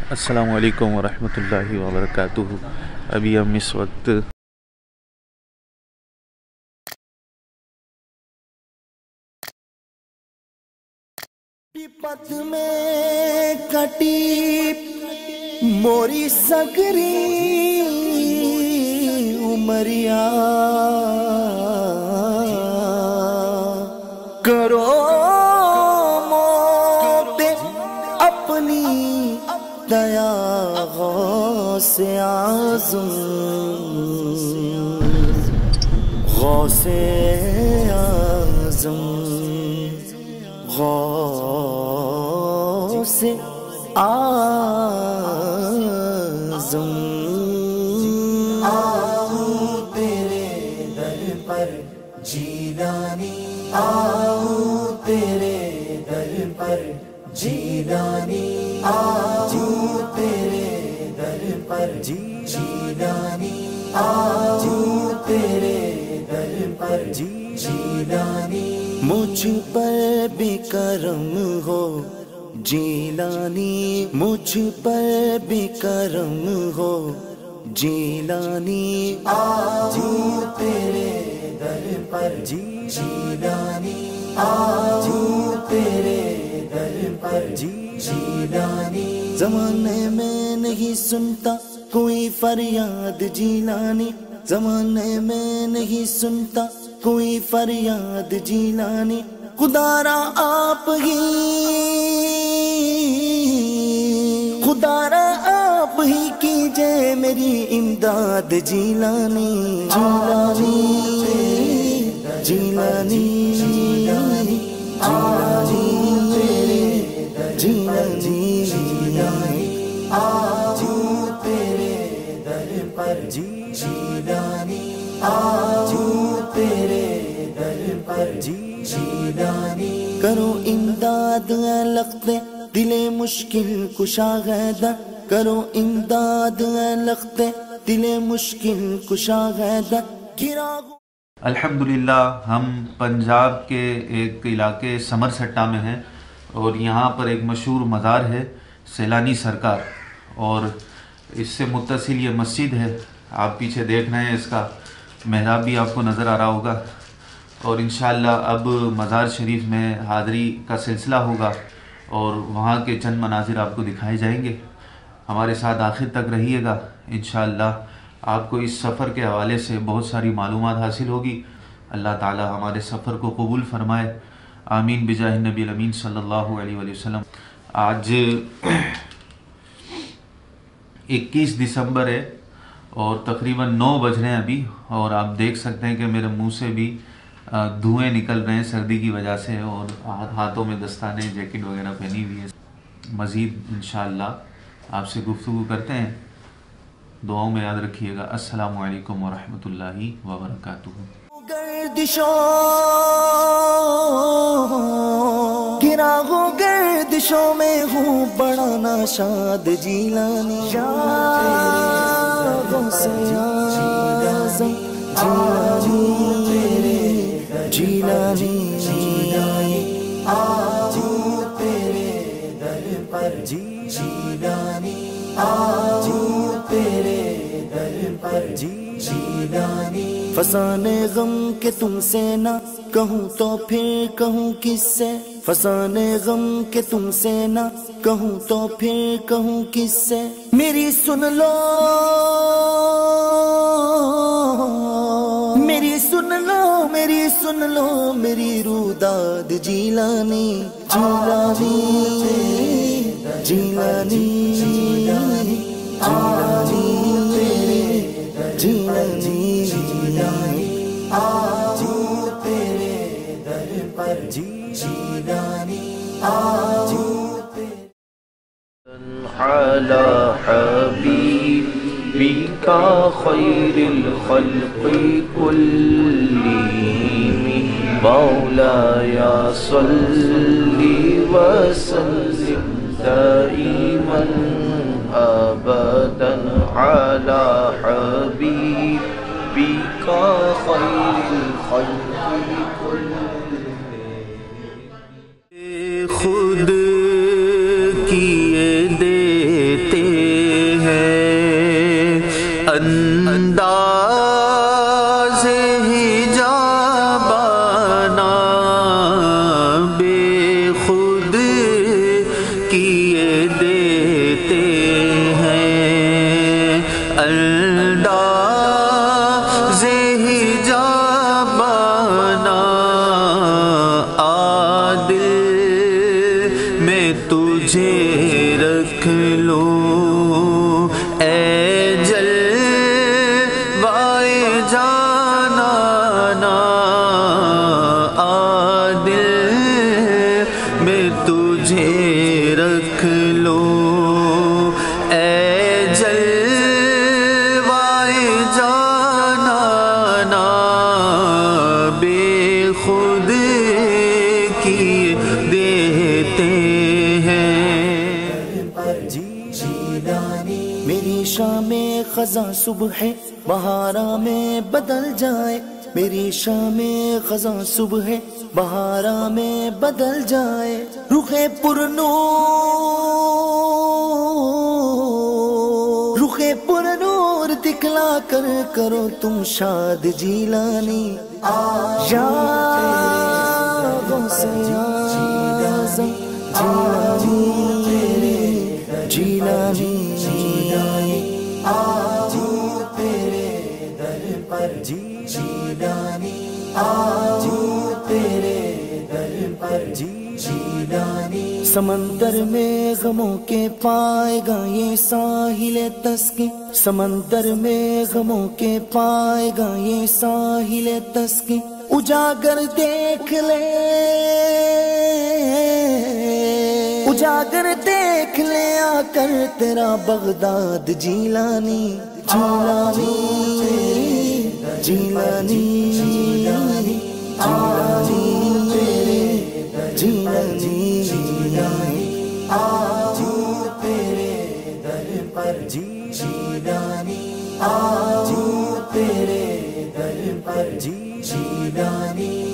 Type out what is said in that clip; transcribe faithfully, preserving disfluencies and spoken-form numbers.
السلام علیکم ورحمۃ اللہ وبرکاتہ۔ ابھی ہم اس وقت پت میں کٹی موری سگری عمریا کرو موت اپنی دیا غوث اعظم غوث اعظم غوث اعظم آؤں تیرے در پر جیلانی، آؤں تیرے در پر جیلانی، آؤں تیرے در پر جیلانی، آؤں تیرے در پر جیلانی، مجھ پر بھی کرم ہو جیلانی، مجھ پر بھی کرم ہو جیلانی، آؤں تیرے در پر جیلانی، آؤں تیرے در پر جیلانی، زمانے میں نہیں سنتا کوئی فریاد جیلانی، زمانے میں نہیں سنتا کوئی فریاد جیلانی، خدا را آپ ہی خدا را آپ ہی کیجئے میری امداد جیلانی، جیلانی جیلانی جیلانی جیلانی، آؤں تیرے در پر جیلانی، آؤں تیرے در پر جیلانی، کرو امداد اے لخت دل مشکل کشا غیدر، کرو امداد اے لخت دل مشکل کشا غیدر، گرا الحمدللہ ہم پنجاب کے ایک علاقے سمر سٹا میں ہیں اور یہاں پر ایک مشہور مزار ہے سیلانی سرکار، اور اس سے متصل یہ مسجد ہے، آپ پیچھے دیکھ رہے ہیں، اس کا محراب بھی آپ کو نظر آ رہا ہوگا، اور انشاءاللہ اب مزار شریف میں حاضری کا سلسلہ ہوگا اور وہاں کے چند مناظر آپ کو دکھائے جائیں گے۔ ہمارے ساتھ آخر تک رہیے گا، انشاءاللہ آپ کو اس سفر کے حوالے سے بہت ساری معلومات حاصل ہوگی۔ اللہ تعالی ہمارے سفر کو قبول فرمائے، آمین بجاہ النبی الامین صلی اللہ علیہ وآلہ وسلم۔ آج اکیس دسمبر ہے اور تقریباً نو بج رہے ہیں ابھی، اور آپ دیکھ سکتے ہیں کہ میرے منہ سے بھی دھوئیں نکل رہے ہیں سردی کی وجہ سے، اور ہاتھوں میں دستانے جیکٹ وغیرہ پہنی ہوئی ہے۔ مزید انشاءاللہ آپ سے گفتگو کرتے ہیں، دعاؤں میں یاد رکھیے گا۔ السلام علیکم ورحمۃ اللہ وبرکاتہ۔ گردشوں گرا ہو گردشوں میں ہوں بڑا ناشاد جیلانی، غوث اعظم جیلانی جیلانی، آؤں تیرے در پر جیلانی، آؤں تیرے در پر جیلانی، فسانے غم کے تم سے نہ کہوں تو پھر کہوں کس سے، فسانے غم کے تم سے نہ کہوں تو پھر کہوں کس سے، میری سن لو میری سن لو میری سن لو میری روداد جیلانی، جیلانی جیلانی جیلانی جیلانی جیلانی، آؤں تیرے در پر جیلانی، آؤں علی حبیبک خیر الخلق کلہم مولایا صلی وسلم دائما ابدا علی حبیبک خیر الخلق کلہم، خود کیے دیتے انداز حجابانہ بے خود کیے دیتے ہیں، انداز حجابانہ عادل میں تجھے رکھ لوں اے جلوائے جانانا، عادل میں تجھے رکھ لوں اے جلوائے جانانا، بے خود کیے دیتے ہیں۔ میری شام خزاں صبح ہے بہارا میں بدل جائے، میری شام خزاں صبح ہے بہارا میں بدل جائے، رخ پرنور رخ پرنور دکھلا کر کرو تم شاد جیلانی، یادوں سے اعظم جیلانی جیلانی جیلانی آجوں تیرے در پر جیلانی، آجوں تیرے در پر جیلانی، سمندر میں غموں کے پائے گا یہ ساحل تسکین، سمندر میں غموں کے پائے گا یہ ساحل تسکین، اجاگر دیکھ لے اجاگر دیکھ لے آ کر تیرا بغداد جیلانی جیلانی جیلانی جیلانی جیلانی جیلانی آجوں تیرے در پر جیلانی، آجوں تیرے در پر جیلانی۔